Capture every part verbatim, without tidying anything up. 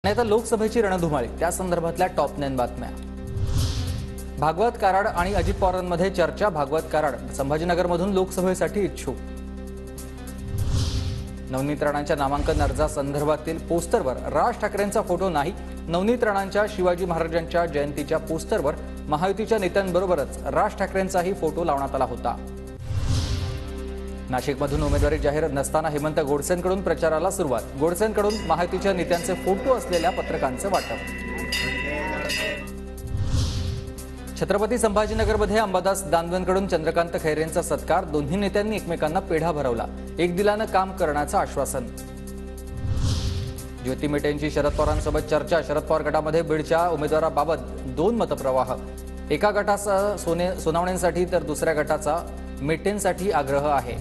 आता लोकसभेची रणधुमाळी त्या संदर्भातल्या टॉप नाइन बातम्या। भागवत कराड आणि अजित पवारांमध्ये चर्चा। भागवत कराड संभाजीनगरमधून लोकसभेसाठी इच्छुक। नवनीत राणांच्या नामांकन अर्जासंदर्भातील पोस्टरवर राज ठाकरेंचा फोटो नाही। नवनीत राणांच्या शिवाजी महाराजांच्या जयंतीच्या पोस्टरवर महायुतीच्या नेत्यांबरोबरच राज ठाकरेंचाही फोटो लावण्यात आला होता। नाशिकमधून उमेदवारी जाहीर नसताना हेमंत गोडसेंकडून प्रचाराला सुरुवात। गोडसेंकडून महायुतीच्या नेत्यांचे फोटो असलेल्या पत्रकांचे वाटप। छत्रपती संभाजीनगरमध्ये अंबादास दानवेंकडून चंद्रकांत खैरेंचा सत्कार। दोन्ही नेत्यांनी एकमेकांना पेढा भरवला। एक दिलानं काम करण्याचं आश्वासन। ज्योती मेटेंची शरद पवारांसोबत चर्चा। शरद पवार गटामध्ये बीडच्या उमेदवाराबाबत दोन मतप्रवाह। एका गटाचा सोने सोनावण्यांसाठी तर दुसऱ्या गटाचा मेटेंसाठी आग्रह आहे।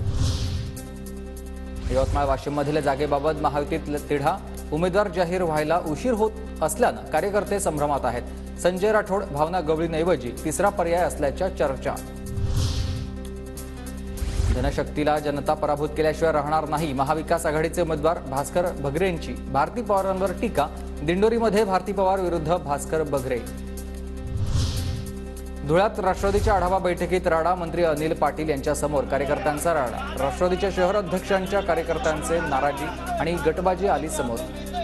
यवतमाळ वाशिममधील जागेबाबत महायुतीत तिढा। उमेदवार जाहीर व्हायला उशीर होत असल्यानं कार्यकर्ते संभ्रमात आहेत। संजय राठोड भावना गवळींऐवजी तिसरा पर्याय असल्याच्या चर्चा। जनशक्तीला जनता पराभूत केल्याशिवाय राहणार नाही। महाविकास आघाडीचे उमेदवार भास्कर बघरेंची भारती पवारांवर टीका। दिंडोरीमध्ये भारती पवार विरुद्ध भास्कर बघरे। धुळ्यात राष्ट्रवादीच्या आढावा बैठकीत राडा। मंत्री अनिल पाटील यांच्या समोर कार्यकर्त्यांचा राडा। राष्ट्रवादीच्या शहर अध्यक्षांच्या कार्यकर्त्यांचे नाराजी आणि गटबाजी आली समोर।